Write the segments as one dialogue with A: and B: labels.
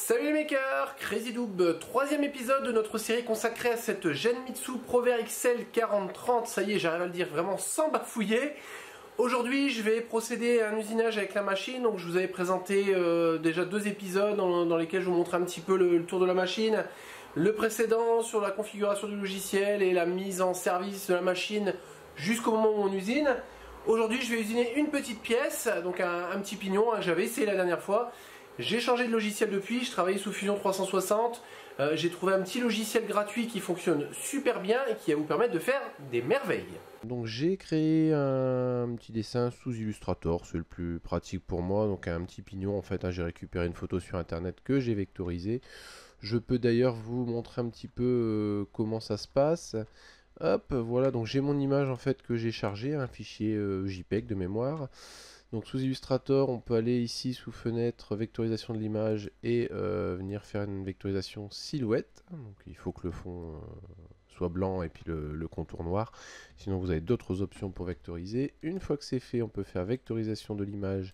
A: Salut les makers, CrazyDoob, troisième épisode de notre série consacrée à cette Genmitsu ProVer XL 4030, ça y est j'arrive à le dire vraiment sans bafouiller. Aujourd'hui je vais procéder à un usinage avec la machine, donc je vous avais présenté déjà deux épisodes dans lesquels je vous montrais un petit peu le tour de la machine. Le précédent sur la configuration du logiciel et la mise en service de la machine jusqu'au moment où on usine. Aujourd'hui je vais usiner une petite pièce, donc un petit pignon que j'avais essayé la dernière fois. J'ai changé de logiciel depuis, je travaillais sous Fusion 360, j'ai trouvé un petit logiciel gratuit qui fonctionne super bien et qui va vous permettre de faire des merveilles. Donc j'ai créé un petit dessin sous Illustrator, c'est le plus pratique pour moi, donc un petit pignon en fait, j'ai récupéré une photo sur internet que j'ai vectorisée. Je peux d'ailleurs vous montrer un petit peu comment ça se passe. Hop, voilà, donc j'ai mon image en fait que j'ai chargée, un fichier JPEG de mémoire. Donc sous Illustrator, on peut aller ici sous fenêtre vectorisation de l'image et venir faire une vectorisation silhouette. Donc il faut que le fond soit blanc et puis le contour noir. Sinon vous avez d'autres options pour vectoriser. Une fois que c'est fait, on peut faire vectorisation de l'image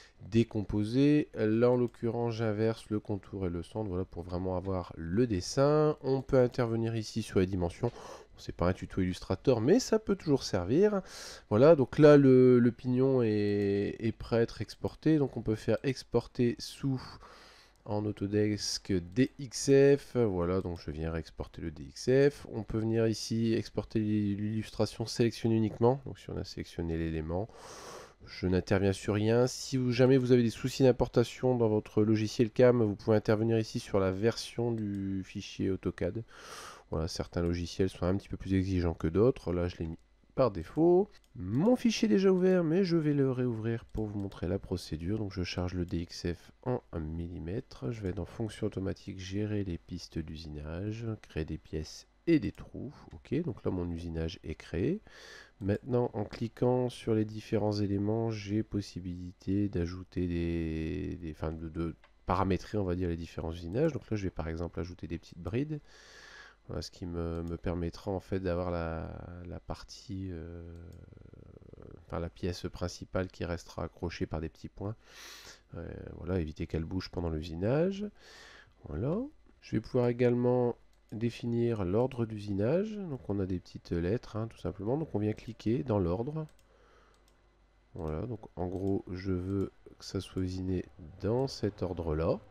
A: décomposée. Là en l'occurrence, j'inverse le contour et le centre, voilà, pour vraiment avoir le dessin. On peut intervenir ici sur les dimensions. C'est pas un tuto Illustrator, mais ça peut toujours servir. Voilà, donc là le pignon est prêt à être exporté. Donc on peut faire exporter sous en Autodesk DXF. Voilà, donc je viens exporter le DXF. On peut venir ici exporter l'illustration sélectionnée uniquement. Donc si on a sélectionné l'élément, je n'interviens sur rien. Si jamais vous avez des soucis d'importation dans votre logiciel CAM, vous pouvez intervenir ici sur la version du fichier AutoCAD. Voilà, certains logiciels sont un petit peu plus exigeants que d'autres. Là, je l'ai mis par défaut. Mon fichier est déjà ouvert, mais je vais le réouvrir pour vous montrer la procédure. Donc, je charge le DXF en 1 mm. Je vais dans Fonction automatique, gérer les pistes d'usinage, créer des pièces et des trous. Ok, donc là, mon usinage est créé. Maintenant, en cliquant sur les différents éléments, j'ai possibilité d'ajouter de paramétrer, on va dire, les différents usinages. Donc là, je vais par exemple ajouter des petites brides. Voilà, ce qui me permettra en fait d'avoir la partie, la pièce principale qui restera accrochée par des petits points. Voilà, éviter qu'elle bouge pendant l'usinage. Voilà. Je vais pouvoir également définir l'ordre d'usinage. Donc on a des petites lettres, tout simplement. Donc on vient cliquer dans l'ordre. Voilà, donc en gros, je veux que ça soit usiné dans cet ordre-là.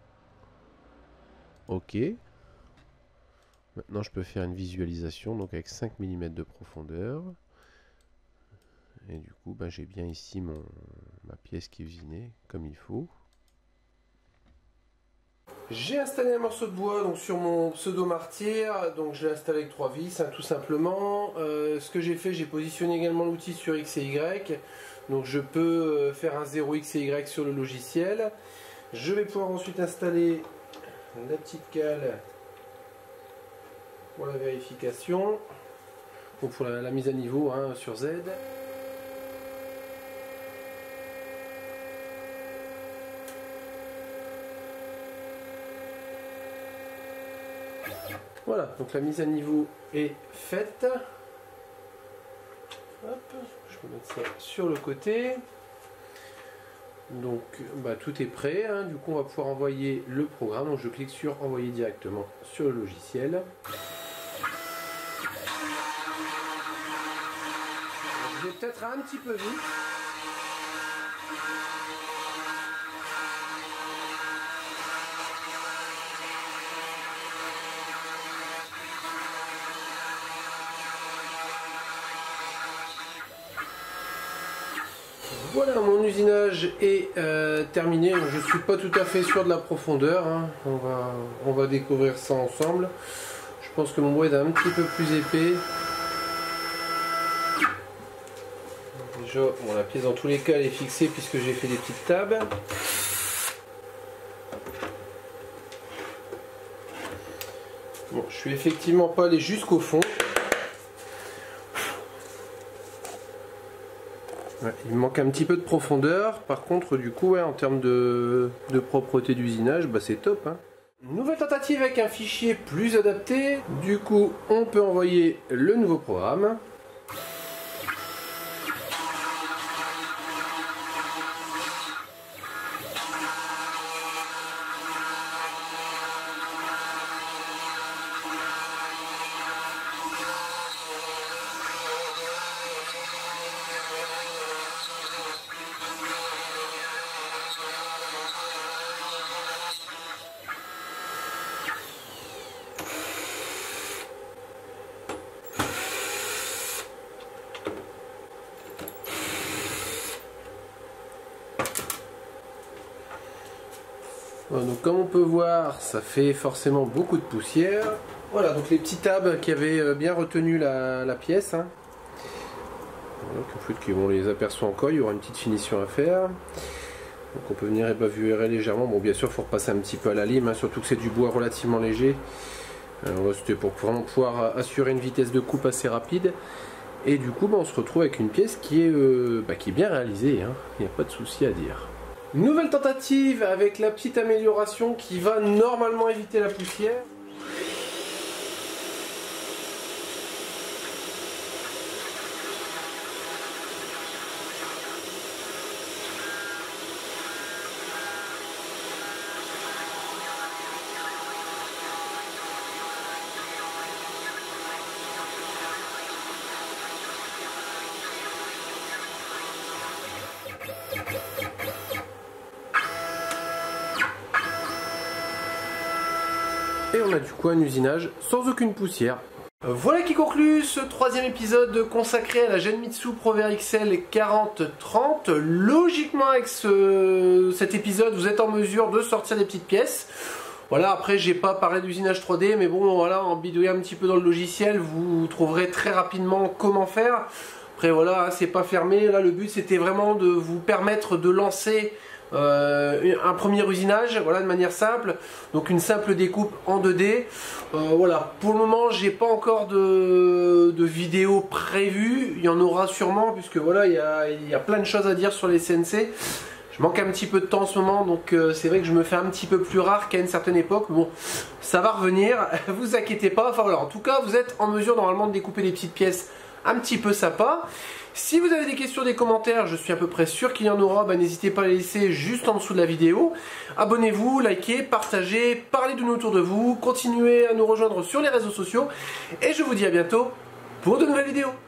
A: Ok. Maintenant, je peux faire une visualisation donc avec 5 mm de profondeur. Et du coup, j'ai bien ici ma pièce qui est usinée comme il faut. J'ai installé un morceau de bois donc sur mon pseudo martyr. Donc je l'ai installé avec 3 vis, tout simplement. Ce que j'ai fait, j'ai positionné également l'outil sur X et Y. Donc je peux faire un 0 X et Y sur le logiciel. Je vais pouvoir ensuite installer la petite cale pour la vérification, ou pour la mise à niveau sur Z. Voilà, donc la mise à niveau est faite. Hop, je vais mettre ça sur le côté. Donc tout est prêt, du coup on va pouvoir envoyer le programme. Donc je clique sur envoyer directement sur le logiciel. Je vais peut-être un petit peu vite. Voilà, mon usinage est terminé. Je ne suis pas tout à fait sûr de la profondeur. On va découvrir ça ensemble. Je pense que mon bois est un petit peu plus épais. Déjà, la pièce dans tous les cas elle est fixée puisque j'ai fait des petites tables. Bon, je suis effectivement pas allé jusqu'au fond. Ouais, il me manque un petit peu de profondeur. Par contre, du coup, en termes de propreté d'usinage, c'est top. Nouvelle tentative avec un fichier plus adapté. Du coup, on peut envoyer le nouveau programme. Donc comme on peut voir, ça fait forcément beaucoup de poussière. Voilà, donc les petits tabs qui avaient bien retenu la pièce. Hein. Donc en fait, on les aperçoit encore, il y aura une petite finition à faire. Donc on peut venir ébavurer légèrement. Bon, bien sûr, il faut repasser un petit peu à la lime, hein, surtout que c'est du bois relativement léger. C'était pour vraiment pouvoir assurer une vitesse de coupe assez rapide. Et du coup, on se retrouve avec une pièce qui est bien réalisée. Hein. Il n'y a pas de souci à dire. Nouvelle tentative avec la petite amélioration qui va normalement éviter la poussière. Et on a du coup un usinage sans aucune poussière. Voilà qui conclut ce troisième épisode consacré à la Genmitsu ProVer XL 4030. Logiquement avec cet épisode vous êtes en mesure de sortir des petites pièces. Voilà, après j'ai pas parlé d'usinage 3D, mais bon voilà, en bidouillant un petit peu dans le logiciel, vous trouverez très rapidement comment faire. Après voilà, c'est pas fermé, là le but c'était vraiment de vous permettre de lancer un premier usinage, voilà, de manière simple, donc une simple découpe en 2D. Voilà, pour le moment j'ai pas encore de vidéo prévue, il y en aura sûrement puisque voilà, il y a plein de choses à dire sur les CNC. Je manque un petit peu de temps en ce moment, donc c'est vrai que je me fais un petit peu plus rare qu'à une certaine époque. Bon, ça va revenir, vous inquiétez pas. Enfin voilà, en tout cas vous êtes en mesure normalement de découper des petites pièces un petit peu sympa. Si vous avez des questions, des commentaires, je suis à peu près sûr qu'il y en aura, n'hésitez pas à les laisser juste en dessous de la vidéo. Abonnez-vous, likez, partagez, parlez de nous autour de vous, continuez à nous rejoindre sur les réseaux sociaux. Et je vous dis à bientôt pour de nouvelles vidéos.